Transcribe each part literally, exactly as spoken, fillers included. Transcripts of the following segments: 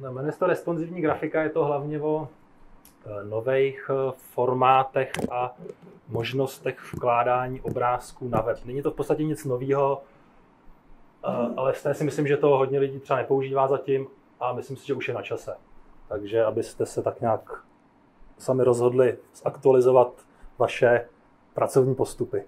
No, jmenuje se to responsivní grafika, je to hlavně o nových formátech a možnostech vkládání obrázků na web. Není to v podstatě nic nového, ale z té si myslím, že to hodně lidí třeba nepoužívá zatím a myslím si, že už je na čase. Takže abyste se tak nějak sami rozhodli zaktualizovat vaše pracovní postupy.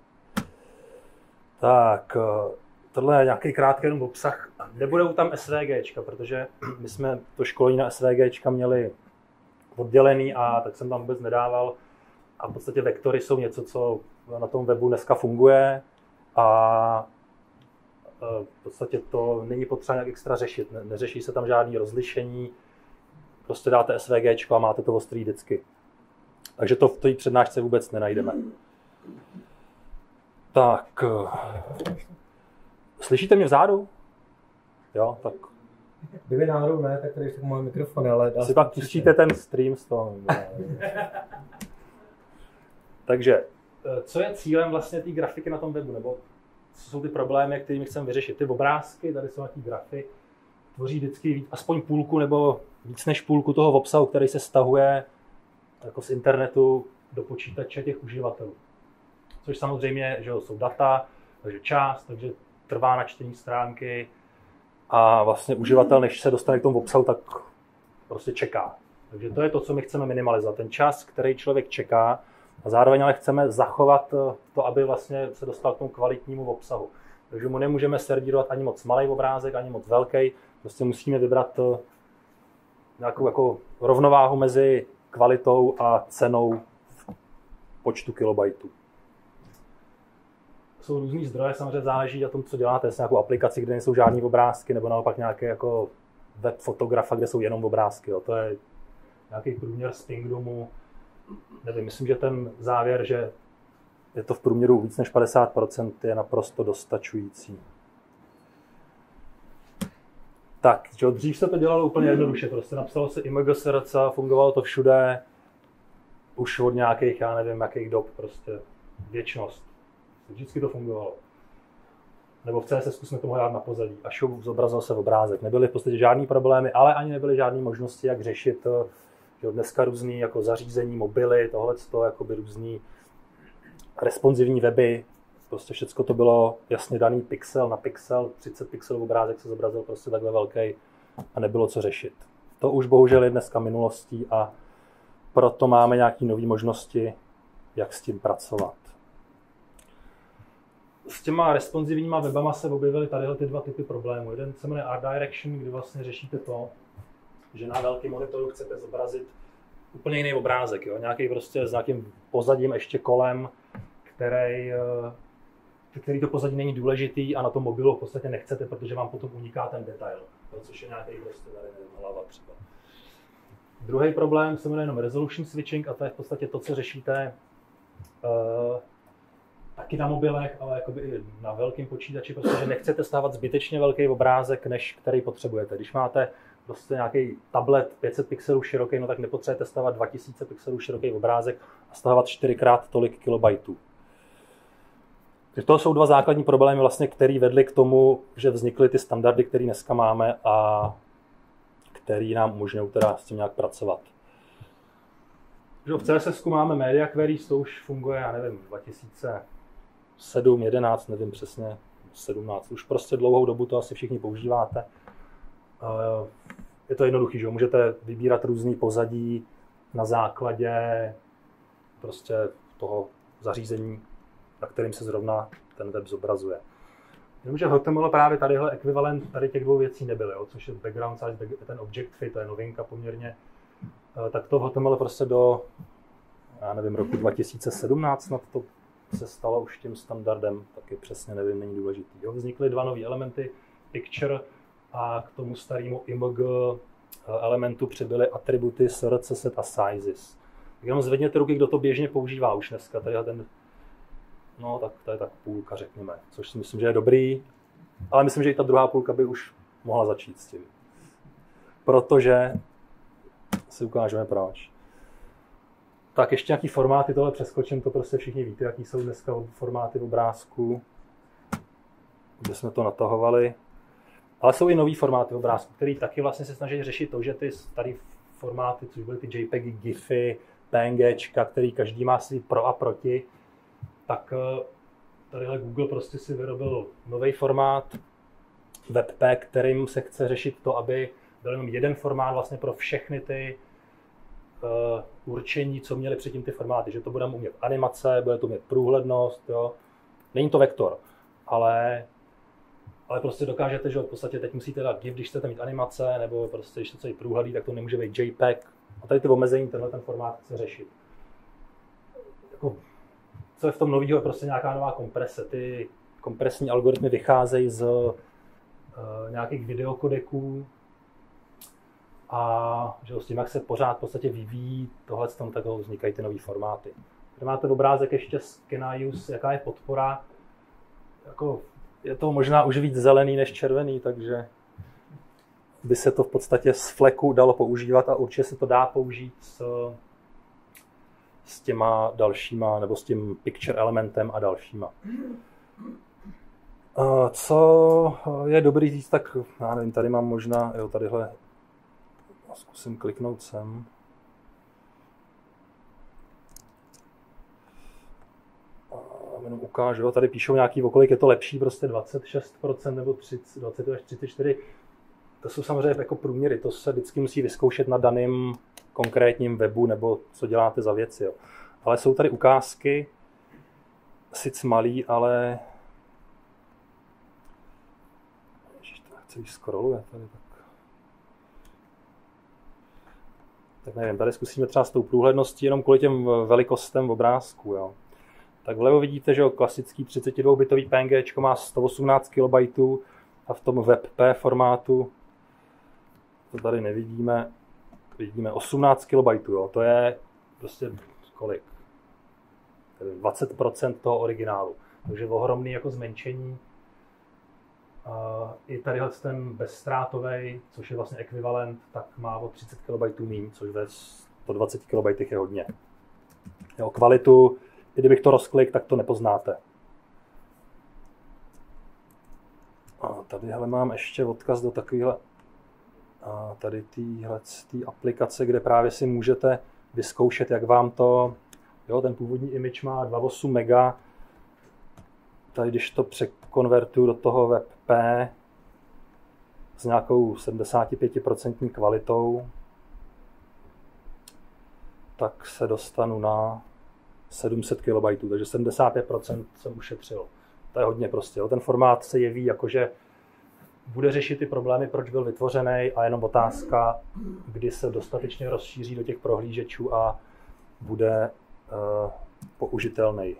Tak, tohle je nějaký krátký jenom obsah. Nebudou tam SVGčka, protože my jsme to školení na SVGčka měli oddělený a tak jsem tam vůbec nedával. A v podstatě vektory jsou něco, co na tom webu dneska funguje a v podstatě to není potřeba nějak extra řešit. Ne, neřeší se tam žádný rozlišení, prostě dáte SVGčko a máte to ostrý vždycky. Takže to v té přednášce vůbec nenajdeme. Tak, slyšíte mě vzadu? Jo, tak. Kdyby náhodou ne, tak tady jsou moje mikrofony, ale... Si pak pustíte ten stream z toho. Takže, co je cílem vlastně té grafiky na tom webu, nebo co jsou ty problémy, které chceme vyřešit? Ty obrázky, tady jsou nějaký grafy, tvoří vždycky aspoň půlku nebo víc než půlku toho obsahu, který se stahuje jako z internetu do počítače těch uživatelů. Což samozřejmě, že jsou data, takže čas, takže trvá na čtení stránky a vlastně uživatel, než se dostane k tomu obsahu, tak prostě čeká. Takže to je to, co my chceme minimalizovat. Ten čas, který člověk čeká, a zároveň ale chceme zachovat to, aby vlastně se dostal k tomu kvalitnímu obsahu. Takže mu nemůžeme serdírovat ani moc malý obrázek, ani moc velký. Prostě musíme vybrat nějakou jako rovnováhu mezi kvalitou a cenou počtu kilobajtů. Jsou různý zdroje, samozřejmě záleží na tom, co děláte. Jestli nějakou aplikaci, kde nejsou žádný obrázky, nebo naopak nějaké jako web fotografa, kde jsou jenom obrázky. Jo. To je nějaký průměr z Pingdomu. Nevím, myslím, že ten závěr, že je to v průměru víc než padesát procent, je naprosto dostačující. Tak, že dřív se to dělalo úplně jednoduše, prostě napsalo se img src, fungovalo to všude, už od nějakých, já nevím, jakých dob, prostě věčnost. Vždycky to fungovalo. Nebo v C S S jsme to mohli dát na pozadí a šup, zobrazil se obrázek. Nebyly v podstatě žádný problémy, ale ani nebyly žádné možnosti, jak řešit. Že dneska různý jako zařízení, mobily, tohleto, jakoby různý responsivní weby. Prostě všechno to bylo jasně daný pixel na pixel, třicet pixelů obrázek se zobrazil prostě takhle velký a nebylo co řešit. To už bohužel je dneska minulostí a proto máme nějaké nové možnosti, jak s tím pracovat. S těma responsivníma webama se objevily tadyhle ty dva typy problémů. Jeden se jmenuje Art Direction, kdy vlastně řešíte to, že na velkém monitoru chcete zobrazit úplně jiný obrázek, jo? Nějaký prostě s nějakým pozadím ještě kolem, který, který to pozadí není důležitý a na tom mobilu v podstatě nechcete, protože vám potom uniká ten detail, jo? Což je nějaký prostě tady hlava třeba. Druhý problém se jmenuje jenom resolution switching a to je v podstatě to, co řešíte uh, taky na mobilech, ale jakoby i na velkém počítači, protože nechcete stávat zbytečně velký obrázek, než který potřebujete. Když máte prostě nějaký tablet pět set pixelů široký, no tak nepotřebujete stávat dva tisíce pixelů široký obrázek a stávat čtyřikrát tolik kilobajtů. Takže to jsou dva základní problémy, vlastně, které vedly k tomu, že vznikly ty standardy, které dneska máme a které nám umožňují teda s tím nějak pracovat. V C S S máme Media Queries, to už funguje, já nevím, dva tisíce sedm, jedenáct, nevím přesně, sedmnáct. Už prostě dlouhou dobu to asi všichni používáte. Je to jednoduchý, že můžete vybírat různý pozadí na základě prostě toho zařízení, na kterým se zrovna ten web zobrazuje. Jenomže v H T M L právě tadyhle ekvivalent tady těch dvou věcí nebyl, jo? Což je background size, ten object fit, to je novinka poměrně. Tak to v H T M L prostě do, já nevím, roku dva tisíce sedmnáct snad to se stalo už tím standardem, taky přesně nevím, není důležitý. Jo? Vznikly dva nové elementy, picture a k tomu starému img elementu přibyly atributy src, set a sizes. Tak jenom zvedněte ruky, kdo to běžně používá už dneska. Tady ten, no tak to je tak půlka, řekněme, což si myslím, že je dobrý, ale myslím, že i ta druhá půlka by už mohla začít s tím. Protože si ukážeme proč. Tak ještě nějaký formáty, tohle přeskočím, to prostě všichni víte, jaký jsou dneska formáty obrázků, kde jsme to natahovali. Ale jsou i nový formáty obrázků, který taky vlastně se snaží řešit to, že ty staré formáty, což byly ty JPEGy, GIFy, PNGčka, který každý má svý pro a proti, tak tadyhle Google prostě si vyrobil nový formát WebP, kterým se chce řešit to, aby byl jenom jeden formát vlastně pro všechny ty uh, určení, co měly předtím ty formáty, že to bude umět animace, bude to umět průhlednost, jo. Není to vektor, ale, ale prostě dokážete, že v podstatě teď musíte dát GIF, když chcete mít animace, nebo prostě když chcete průhledný, tak to nemůže být JPEG. A tady ty omezení, tenhle ten formát chce řešit. Jako, co je v tom novýho, je prostě nějaká nová komprese. Ty kompresní algoritmy vycházejí z uh, nějakých videokodeků a že s tím, jak se pořád v podstatě vyvíjí tohle, tak vznikají ty nové formáty. Tady máte obrázek ještě z Kenaius, jaká je podpora. Jako, je to možná už víc zelený než červený, takže by se to v podstatě z fleku dalo používat a určitě se to dá použít s, s těma dalšíma, nebo s tím picture elementem a dalšíma. Co je dobrý říct, tak já nevím, tady mám možná, jo, tadyhle, zkusím kliknout sem. Jenom ukážu, tady píšou nějaký, okolik je to lepší, prostě dvacet šest procent nebo třicet, dvacet až třicet čtyři procent. To jsou samozřejmě jako průměry, to se vždycky musí vyzkoušet na daném konkrétním webu, nebo co děláte za věci. Jo. Ale jsou tady ukázky, sice malý, ale Ježiš, to celý scrolluje tady tak. Tak nevím, tady zkusíme třeba s tou průhledností jenom kvůli těm velikostem obrázku. Jo. Tak vlevo vidíte, že klasický třicet dva bitový P N G má sto osmnáct kilobajtů a v tom WebP formátu, to tady nevidíme, vidíme osmnáct kilobajtů, jo. To je prostě kolik? dvacet procent toho originálu, takže ohromný jako zmenšení. Uh, I tadyhle ten bezztrátový, což je vlastně ekvivalent, tak má o třicet kilobajtů míň, což ve sto dvacet kilobajtech je hodně. Jo, kvalitu, i kdybych to rozklik, tak to nepoznáte. A tady hele, mám ještě odkaz do takovéhle a tady týhle tý aplikace, kde právě si můžete vyzkoušet, jak vám to, jo, ten původní image má dvacet osm mega, tady když to překonvertuju do toho WebP s nějakou sedmdesát pět procent kvalitou, tak se dostanu na sedm set kilobajtů, takže sedmdesát pět procent jsem ušetřil. To je hodně prostě. Jo. Ten formát se jeví jakože bude řešit ty problémy, proč byl vytvořený, a jenom otázka, kdy se dostatečně rozšíří do těch prohlížečů a bude uh, použitelný.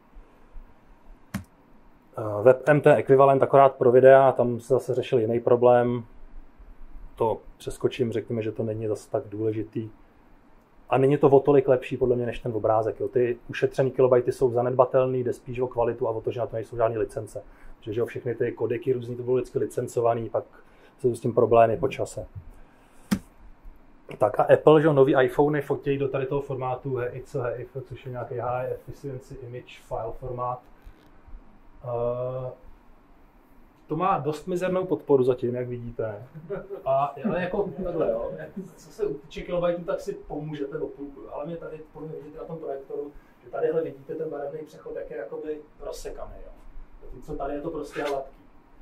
Uh, WebM to je ekvivalent akorát pro videa, tam se zase řešil jiný problém. To přeskočím, řekněme, že to není zase tak důležitý. A není to o tolik lepší podle mě než ten obrázek. Jo. Ty ušetřený kilobajty jsou zanedbatelný, jde spíš o kvalitu a o to, že na to nejsou žádné licence. Že, že všechny ty kodeky různý to budou vždycky licencovaný, pak jsou s tím problémy po čase. Tak a Apple, že nový iPhony fotí do tady toho formátu H E I C, H E I F, což je nějaký High Efficiency Image File formát. Uh, to má dost mizernou podporu zatím, jak vidíte. A, ale jako takhle, jo. Co se týče kilobajtů, tak si pomůžete do půlku. Ale mě tady podle vidíte na tom projektoru, že tadyhle vidíte ten barevný přechod, jak je jakoby rozsekaný. Jo. Co tady je to prostě hladký.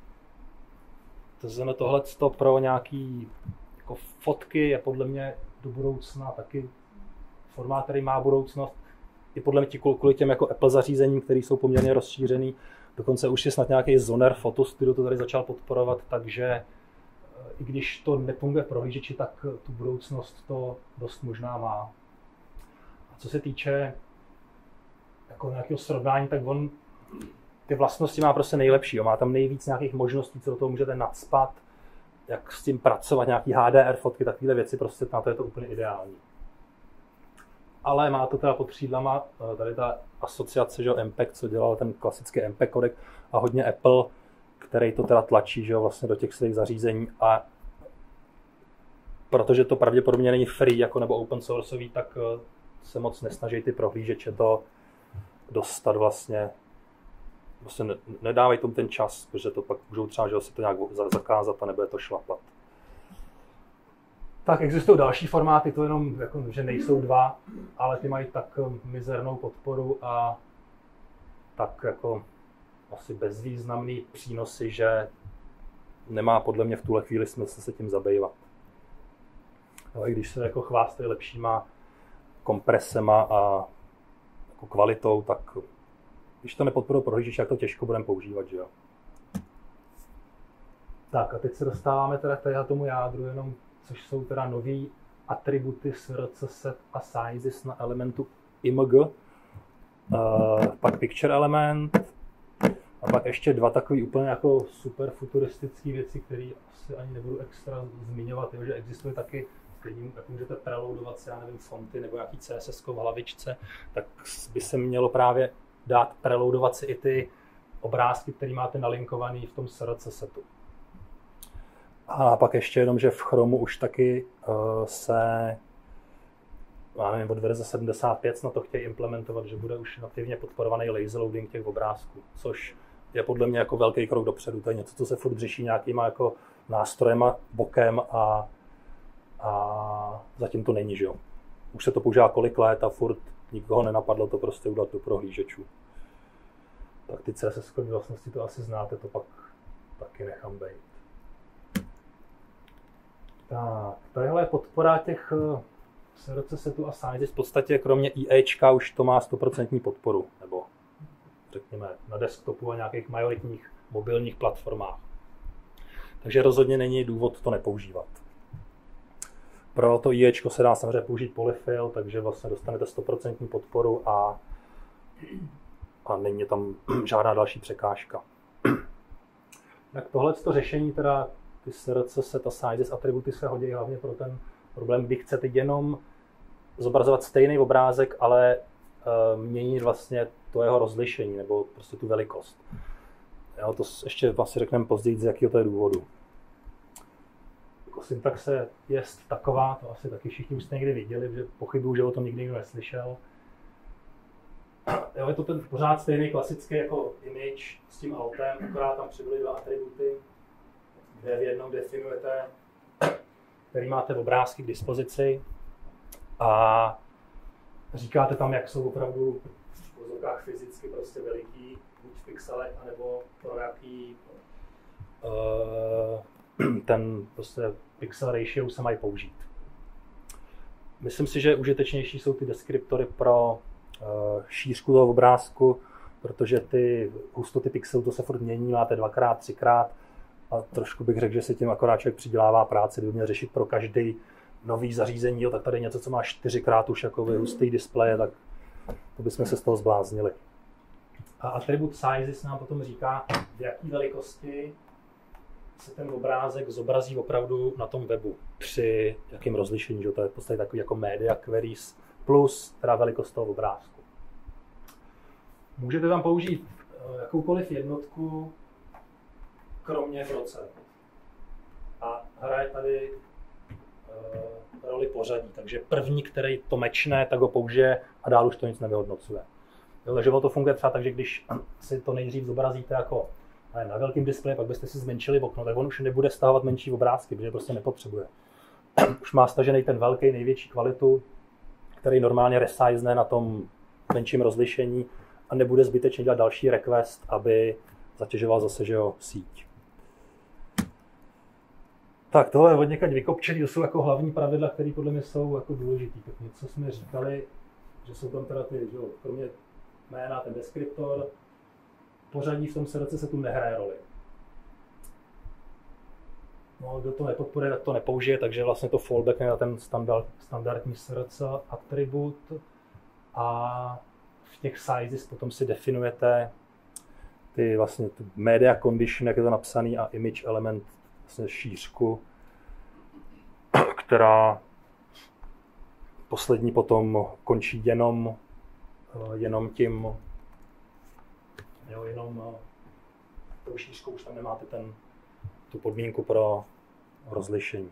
To znamená, tohle pro nějaký jako fotky je podle mě do budoucna taky formát, který má budoucnost. I podle mě kvůli těm jako Apple zařízením, které jsou poměrně rozšířený. Dokonce už je snad nějaký Zoner Photo Studio to tady začal podporovat, takže i když to nefunguje v prohlížeči, tak tu budoucnost to dost možná má. A co se týče jako nějakého srovnání, tak on ty vlastnosti má prostě nejlepší. Jo. Má tam nejvíc nějakých možností, co do toho můžete nacpat, jak s tím pracovat, nějaký H D R fotky, takovéhle věci, prostě na to je to úplně ideální. Ale má to teda pod křídlama tady ta asociace, že M P E G, co dělal ten klasický M P E G kodek, a hodně Apple, který to teda tlačí, že vlastně do těch svých zařízení, a protože to pravděpodobně není free jako nebo open sourceový, tak se moc nesnaží ty prohlížeče to dostat vlastně prostě ne, nedávají tomu ten čas, protože to pak můžou třeba, že si to nějak zakázat a nebude to šlapat. Tak existují další formáty, to jenom, jako, že nejsou dva, ale ty mají tak mizernou podporu a tak jako asi bezvýznamný přínosy, že nemá podle mě v tuhle chvíli smysl se tím zabývat. No, i když se jako chvástají lepšíma kompresema a jako kvalitou, tak když to nepodporuje prohlížeč, jak to těžko budeme používat, že jo. Tak a teď se dostáváme teda k tomu jádru, jenom, což jsou teda nový atributy src set a sizes na elementu img, uh, pak picture element a pak ještě dva takový úplně jako super futuristické věci, které asi ani nebudu extra zmiňovat, jo, že existuje taky, kterým, jak můžete preloadovat si, já nevím, fonty nebo nějaký C S S v hlavičce, tak by se mělo právě dát preloadovat si i ty obrázky, které máte nalinkovaný v tom src setu. A pak ještě jenom, že v Chromu už taky uh, se, já nevím, od verze sedmdesát pět na to chtějí implementovat, že bude už nativně podporovaný lazy loading těch obrázků, což je podle mě jako velký krok dopředu. To je něco, co se furt řeší nějakýma jako nástrojema bokem a, a zatím to není, že jo. Už se to používá kolik let a furt nikoho nenapadlo to prostě udělat do prohlížečů. Tak ty C S S vlastnosti to asi znáte, to pak taky nechám být. Tak, tadyhle je podpora těch src setů a sizes. V podstatě kromě IEčka už to má sto procent podporu, nebo řekněme na desktopu a nějakých majoritních mobilních platformách. Takže rozhodně není důvod to nepoužívat. Pro to IEčko se dá samozřejmě použít polyfill, takže vlastně dostanete sto procent podporu a, a není tam žádná další překážka. Tak tohleto řešení teda ty src set a sizes atributy se hodí hlavně pro ten problém, kdy chcete jenom zobrazovat stejný obrázek, ale uh, měnit vlastně to jeho rozlišení nebo prostě tu velikost. Jo, to ještě vlastně řekneme později, z jakého to je důvodu. Jako syntaxe je taková, to asi taky všichni už jste někdy viděli, že pochybuju, že o tom nikdy nikdo neslyšel. Jo, je to ten pořád stejný klasický jako image s tím altem, akorát tam přibyly dva atributy, kde v jednom definujete, který máte obrázky k dispozici a říkáte tam, jak jsou opravdu v vozovkách fyzicky prostě veliký, buď v pixelech, anebo pro jaký uh, ten prostě pixel ratio se mají použít. Myslím si, že užitečnější jsou ty deskriptory pro uh, šířku toho obrázku, protože ty hustoty pixelů to se furt mění, máte dvakrát, třikrát, a trošku bych řekl, že si tím akorát člověk přidělává práci, kdyby měl řešit pro každý nový zařízení, jo, tak tady něco, co má čtyřikrát už jako hustý displeje, tak to bychom se z toho zbláznili. A atribut sizes nám potom říká, v jaké velikosti se ten obrázek zobrazí opravdu na tom webu, při jakém rozlišení, že to je v podstatě takový jako media queries plus teda velikost toho obrázku. Můžete tam použít jakoukoliv jednotku, kromě procent. A hraje tady uh, roli pořadí, takže první, který to mečne, tak ho použije a dál už to nic nevyhodnocuje. Jo, takže to funguje třeba tak, že když si to nejdřív zobrazíte jako na velkém displeji, pak byste si zmenšili okno, tak on už nebude stahovat menší obrázky, protože prostě nepotřebuje. Už má stažený ten velký, největší kvalitu, který normálně resizne na tom menším rozlišení a nebude zbytečně dělat další request, aby zatěžoval zase, že jo, síť. Tak tohle je od někaď vykopčený, to jsou jako hlavní pravidla, které podle mě jsou jako důležitý. Tak něco jsme říkali, že jsou tam teda ty, že jo, kromě jména ten deskriptor, pořadí v tom src se tu nehraje roli. No, kdo to nepodporuje, tak to nepoužije, takže vlastně to fallback je na ten standard, standardní src atribut a v těch sizes potom si definujete ty vlastně ty media condition, jak je to napsaný, a image element, vlastně šířku, která poslední potom končí jenom, jenom tím, jo, jenom tou šířkou, už tam nemáte ten, tu podmínku pro rozlišení.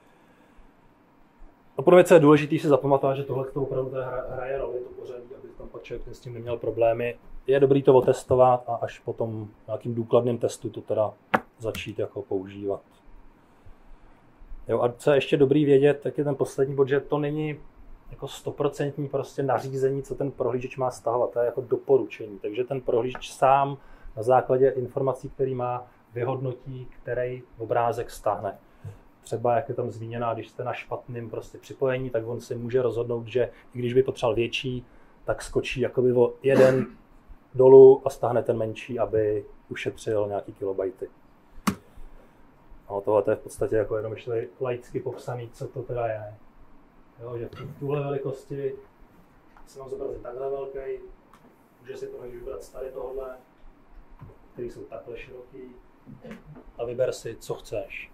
A pro věc je důležité si zapamatovat, že tohle opravdu hra, hraje roli, to pořadí, aby tam pak člověk s tím neměl problémy je dobrý to otestovat a až potom nějakým důkladným testu to teda začít jako používat. Jo, a co je ještě dobrý vědět, tak je ten poslední bod, že to není jako stoprocentní prostě nařízení, co ten prohlížeč má stahovat. To je jako doporučení. Takže ten prohlížeč sám na základě informací, který má, vyhodnotí, který obrázek stáhne. Třeba, jak je tam zmíněná, když jste na špatném prostě připojení, tak on si může rozhodnout, že i když by potřeboval větší, tak skočí jakoby o jeden dolů a stáhne ten menší, aby ušetřil nějaký kilobajty. No, tohle je v podstatě jako jenom ještě laicky popsaný, co to teda je. Jo, že v tuhle velikosti si mám zobrazit takhle velký, může si to vybrat tady tohle, který jsou takhle široký a vyber si, co chceš.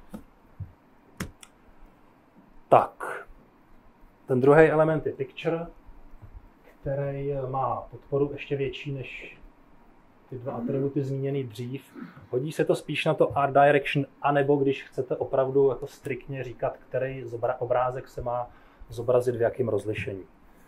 Tak, ten druhý element je picture, který má podporu ještě větší než ty dva atributy zmíněný dřív. Hodí se to spíš na to art direction, anebo když chcete opravdu jako striktně říkat, který obrázek se má zobrazit v jakém rozlišení.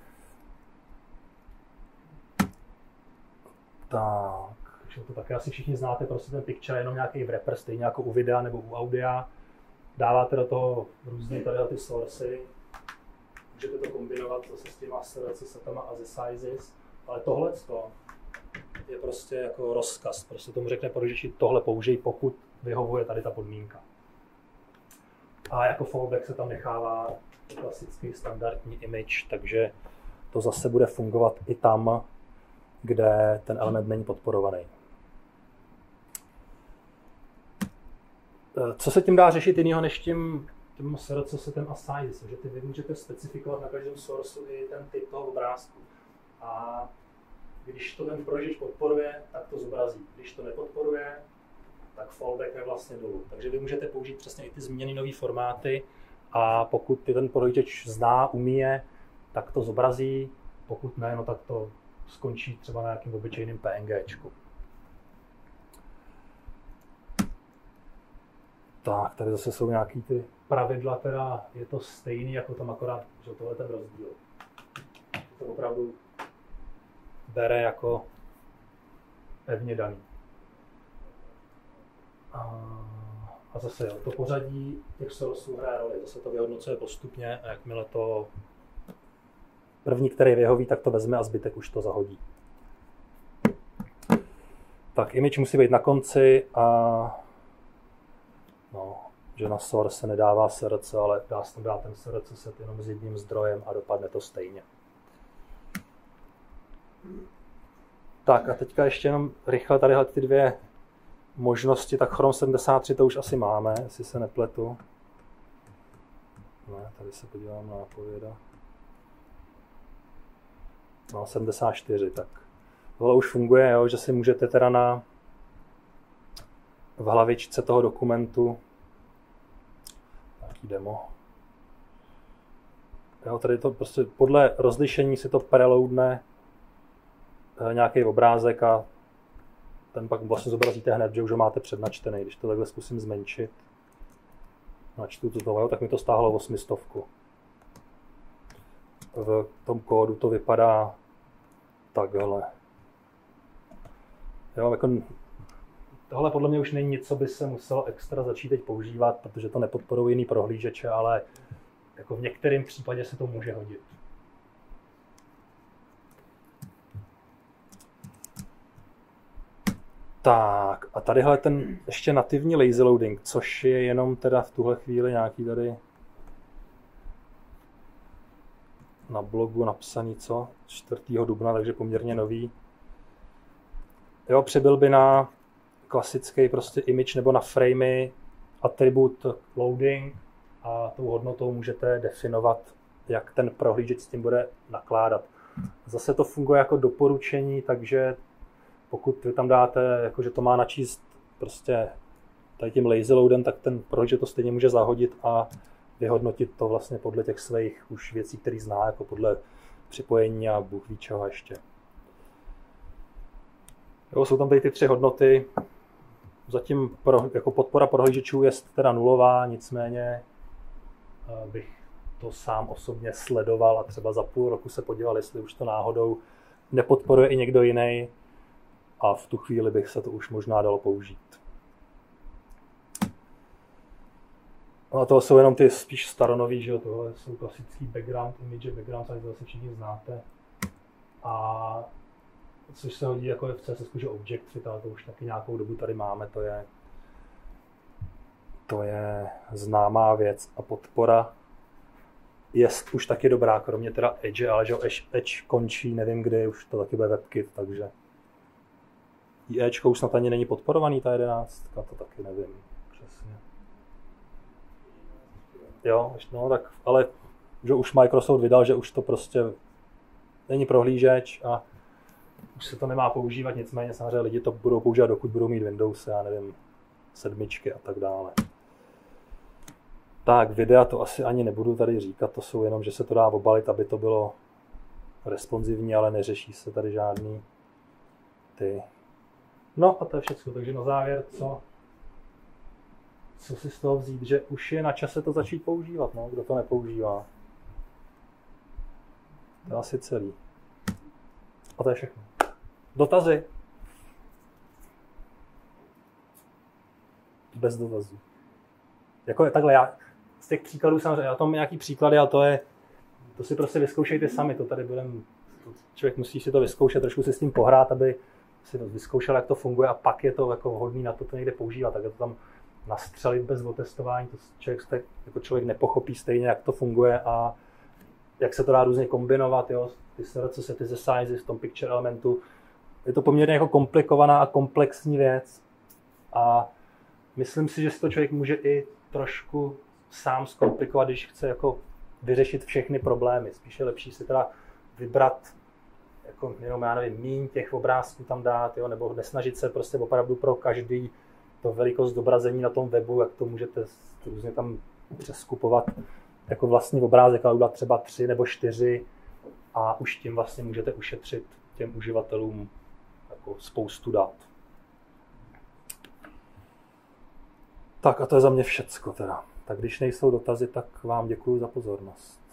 Tak, takže to také asi všichni znáte, prostě ten picture je jenom nějaký wrapper, stejně jako u videa nebo u audia. Dáváte do toho různé tady ty sourcey, můžete to kombinovat zase s těma setama a ze sizes, ale tohle je prostě jako rozkaz, prostě tomu řekne prohlížeči tohle použij, pokud vyhovuje tady ta podmínka. A jako fallback se tam nechává klasický standardní image, takže to zase bude fungovat i tam, kde ten element není podporovaný. Co se tím dá řešit jiného než tím, tím setem a sizes, že ty vy můžete specifikovat na každém sourceu i ten typ toho obrázku. A když to ten prohlížeč podporuje, tak to zobrazí. Když to nepodporuje, tak fallback je vlastně dolů. Takže vy můžete použít přesně i ty změněné nové formáty a pokud ty ten prohlížeč zná, umí je, tak to zobrazí. Pokud ne, no tak to skončí třeba na nějakým obyčejným PNGčku. Tak, tady zase jsou nějaký ty pravidla, teda je to stejný, jako tam akorát, že tohle je ten rozdíl. To opravdu bere jako pevně daný. A, a zase jo, to pořadí těch sourceů hraje roli, zase to vyhodnocuje postupně a jakmile to první, který vyhoví, tak to vezme a zbytek už to zahodí. Tak image musí být na konci a no, že na source se nedává src, ale dá se tam dát ten src set jenom s jedním zdrojem a dopadne to stejně. Tak a teďka ještě jenom rychle tadyhle ty dvě možnosti, tak Chrome sedmdesát tři to už asi máme, jestli se nepletu. Ne, tady se podívám na nápověda. No, sedmdesát čtyři, tak tohle už funguje, jo, že si můžete teda na v hlavičce toho dokumentu nějaký demo. Jo, tady to prostě podle rozlišení si to preloadne nějaký obrázek a ten pak vlastně zobrazíte hned, že už ho máte přednačtený. Když to takhle zkusím zmenšit, načtu to toho, tak mi to stáhlo osmistovku. V tom kódu to vypadá takhle. Jo, jako tohle podle mě už není nic, co by se muselo extra začít teď používat, protože to nepodporují jiný prohlížeče, ale jako v některém případě se to může hodit. Tak a tadyhle ten ještě nativní lazy loading, což je jenom teda v tuhle chvíli nějaký tady na blogu napsaný, co? čtvrtého dubna, takže poměrně nový. Jo, přibyl by na klasický prostě image nebo na framey atribut loading a tou hodnotou můžete definovat, jak ten prohlížeč s tím bude nakládat. Zase to funguje jako doporučení, takže pokud vy tam dáte, jako že to má načíst prostě tady tím lazy loadem, tak ten prohlížeč to stejně může zahodit a vyhodnotit to vlastně podle těch svých už věcí, které zná, jako podle připojení a Bůh ví čeho ještě. Jo, jsou tam tady ty tři hodnoty. Zatím pro, jako podpora prohlížečů je teda nulová, nicméně bych to sám osobně sledoval a třeba za půl roku se podíval, jestli už to náhodou nepodporuje i někdo jiný a v tu chvíli bych se to už možná dalo použít. No a to jsou jenom ty spíš staronový, že jo, tohle jsou klasický background image, background size, to asi všichni znáte. A což se hodí jako je v C S S, že Objectfit, ale to už taky nějakou dobu tady máme, to je, to je známá věc a podpora je už taky dobrá, kromě teda Edge, ale že Edge končí, nevím kdy, už to taky bude WebKit, takže I Ečko už snad ani není podporovaný, ta jedenáctka, to taky nevím přesně. Jo, no tak, ale že už Microsoft vydal, že už to prostě není prohlížeč a už se to nemá používat, nicméně samozřejmě lidi to budou používat, dokud budou mít Windows, já nevím, sedmičky a tak dále. Tak, videa to asi ani nebudu tady říkat, to jsou jenom, že se to dá obalit, aby to bylo responsivní, ale neřeší se tady žádný ty. No a to je všechno, takže na závěr, co, co si z toho vzít, že už je na čase to začít používat, no, kdo to nepoužívá. To je asi celý. A to je všechno. Dotazy? Bez dotazů. Jako je takhle, já z těch příkladů samozřejmě, já tam nějaký příklady, ale to je, to si prostě vyzkoušejte sami, to tady budem, člověk musí si to vyzkoušet, trošku si s tím pohrát, aby si to vyzkoušel, jak to funguje a pak je to jako vhodný na to, to někde používat, tak je to tam nastřelit bez otestování, to člověk, jako člověk nepochopí stejně, jak to funguje a jak se to dá různě kombinovat, jo, ty co se ty ze size v tom picture elementu. Je to poměrně jako komplikovaná a komplexní věc a myslím si, že si to člověk může i trošku sám zkomplikovat, když chce jako vyřešit všechny problémy. Spíš je lepší si teda vybrat jako jenom, já nevím, míň těch obrázků tam dát, jo, nebo nesnažit se prostě opravdu pro každý to velikost zobrazení na tom webu, jak to můžete různě tam přeskupovat jako vlastní obrázek, ale udělat třeba tři nebo čtyři a už tím vlastně můžete ušetřit těm uživatelům jako spoustu dat. Tak a to je za mě všecko teda. Tak když nejsou dotazy, tak vám děkuji za pozornost.